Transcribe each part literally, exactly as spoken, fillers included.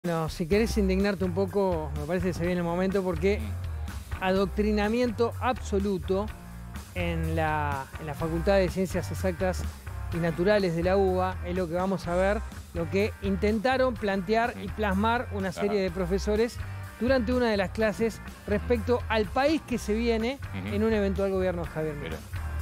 No, si querés indignarte un poco, me parece que se viene el momento porque adoctrinamiento absoluto en la, en la Facultad de Ciencias Exactas y Naturales de la U B A es lo que vamos a ver, lo que intentaron plantear y plasmar una serie de profesores durante una de las clases respecto al país que se viene uh-huh. en un eventual gobierno de Javier Milei.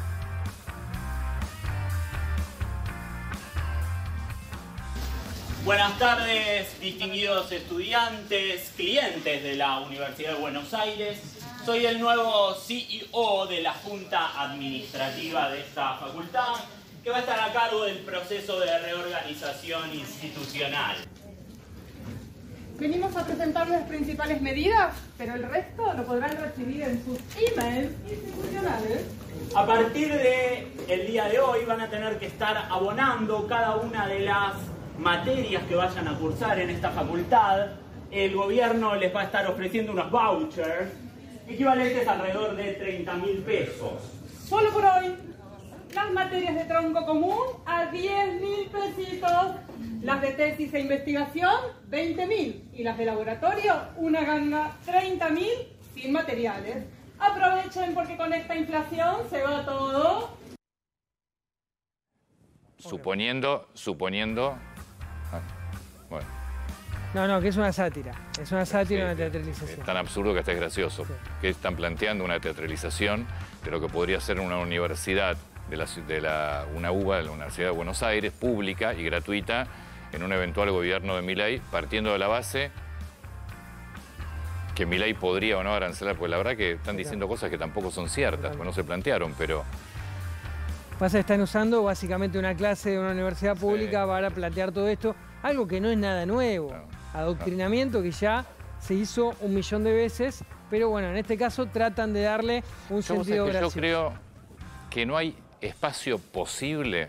Buenas tardes, distinguidos estudiantes, clientes de la Universidad de Buenos Aires. Soy el nuevo C E O de la Junta Administrativa de esta facultad, que va a estar a cargo del proceso de reorganización institucional. Venimos a presentar las principales medidas, pero el resto lo podrán recibir en sus emails institucionales. A partir del día de hoy van a tener que estar abonando cada una de las materias que vayan a cursar en esta facultad. El gobierno les va a estar ofreciendo unos vouchers equivalentes a alrededor de treinta mil pesos. Solo por hoy, las materias de tronco común a diez mil pesitos, las de tesis e investigación veinte mil y las de laboratorio una ganga treinta mil sin materiales. Aprovechen porque con esta inflación se va todo. Suponiendo, suponiendo... Ah, bueno. No, no, que es una sátira. Es una sátira, sí, una teatralización. Es tan absurdo que hasta es gracioso. Sí. Que están planteando una teatralización de lo que podría ser una universidad, de la, de la, una U B A, de la Universidad de Buenos Aires, pública y gratuita, en un eventual gobierno de Milei, partiendo de la base que Milei podría o no arancelar, porque la verdad que están diciendo cosas que tampoco son ciertas, pues no se plantearon, pero... Pasa que están usando básicamente una clase de una universidad pública sí. para plantear todo esto, algo que no es nada nuevo. No, Adoctrinamiento no. que ya se hizo un millón de veces, pero bueno, en este caso tratan de darle un yo sentido gracioso. Yo creo que no hay espacio posible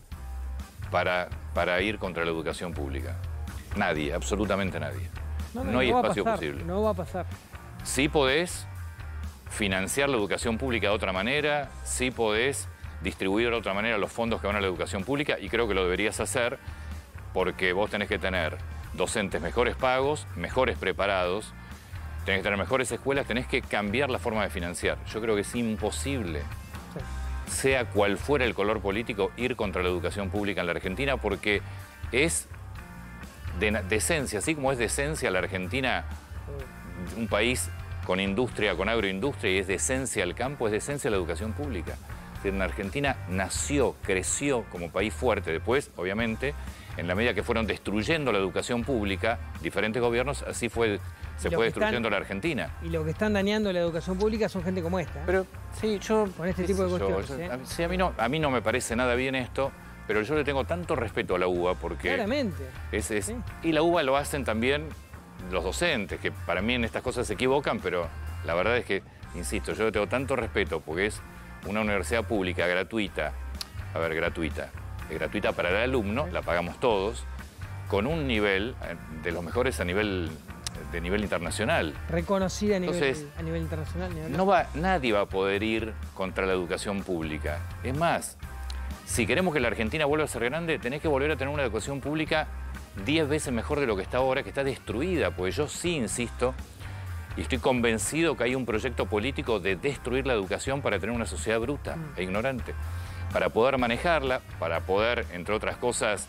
para, para ir contra la educación pública. Nadie, absolutamente nadie. No, no, no hay no espacio pasar, posible. No va a pasar. Sí podés financiar la educación pública de otra manera, sí podés distribuir de otra manera los fondos que van a la educación pública, y creo que lo deberías hacer porque vos tenés que tener docentes mejores pagos, mejores preparados, tenés que tener mejores escuelas, tenés que cambiar la forma de financiar. Yo creo que es imposible, sí. sea cual fuera el color político, ir contra la educación pública en la Argentina, porque es de, de esencia, así como es de esencia la Argentina, un país con industria, con agroindustria, y es de esencia el campo, es de esencia la educación pública. En Argentina nació, creció como país fuerte. Después, obviamente, en la medida que fueron destruyendo la educación pública, diferentes gobiernos, así fue, se fue destruyendo están, la Argentina. Y lo que están dañando la educación pública son gente como esta. ¿eh? Pero, sí, yo... Con este tipo de cuestiones. Yo, ¿eh? a, sí, a, mí no, a mí no me parece nada bien esto, pero yo le tengo tanto respeto a la U B A porque... Claramente. Es, es, sí. Y la U B A lo hacen también los docentes, que para mí en estas cosas se equivocan, pero la verdad es que, insisto, yo le tengo tanto respeto porque es una universidad pública gratuita, a ver, gratuita, es gratuita para el alumno, la pagamos todos, con un nivel de los mejores a nivel, de nivel internacional. Reconocida a nivel, Entonces, a nivel internacional. No va, nadie va a poder ir contra la educación pública. Es más, si queremos que la Argentina vuelva a ser grande, tenés que volver a tener una educación pública diez veces mejor de lo que está ahora, que está destruida, pues yo sí insisto, y estoy convencido que hay un proyecto político de destruir la educación para tener una sociedad bruta mm. e ignorante. Para poder manejarla, para poder, entre otras cosas,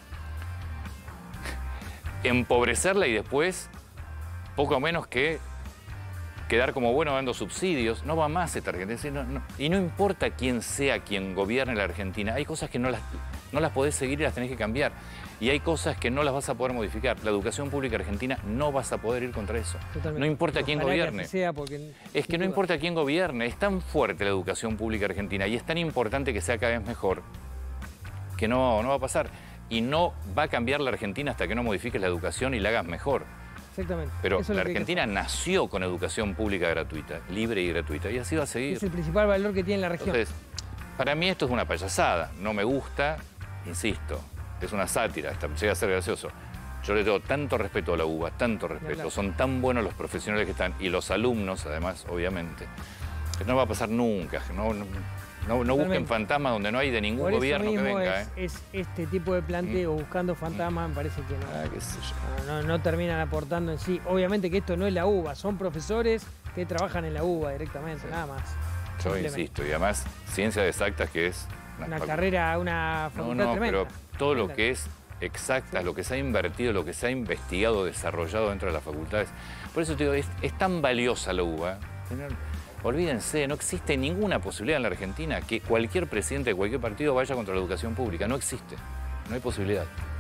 empobrecerla y después, poco menos que quedar como bueno dando subsidios. No va más esta Argentina. No, no. Y no importa quién sea quien gobierne la Argentina, hay cosas que no las, no las podés seguir y las tenés que cambiar. Y hay cosas que no las vas a poder modificar. La educación pública argentina no vas a poder ir contra eso. Totalmente. No importa quién gobierne. Que sea porque... Es que no importa quién gobierne. Es tan fuerte la educación pública argentina y es tan importante que sea cada vez mejor que no, no va a pasar. Y no va a cambiar la Argentina hasta que no modifiques la educación y la hagas mejor. Exactamente. Pero la Argentina nació con educación pública gratuita, libre y gratuita. Y así va a seguir. Es el principal valor que tiene la región. Entonces, para mí esto es una payasada. No me gusta, insisto. Es una sátira, llega a ser gracioso. Yo le tengo tanto respeto a la U B A, tanto respeto. Son tan buenos los profesionales que están y los alumnos, además, obviamente. Que no va a pasar nunca. No, no, No, no busquen fantasmas donde no hay de ningún Por eso gobierno que mismo venga. es, ¿eh? es este tipo de planteo, Mm. buscando fantasmas, me parece que no, Ah, qué sé yo. no, no- no terminan aportando en sí. Obviamente que esto no es la UBA, son profesores que trabajan en la UBA directamente, nada más. Yo Simplemente. insisto, y además, ciencias exactas que es... Una facu- carrera, una No, facultad no, tremenda. pero todo lo Tremenda. que es exactas, lo que se ha invertido, lo que se ha investigado, desarrollado dentro de las facultades. Por eso te digo, es, es tan valiosa la UBA. ¿eh? Olvídense, no existe ninguna posibilidad en la Argentina que cualquier presidente de cualquier partido vaya contra la educación pública. No existe, no hay posibilidad.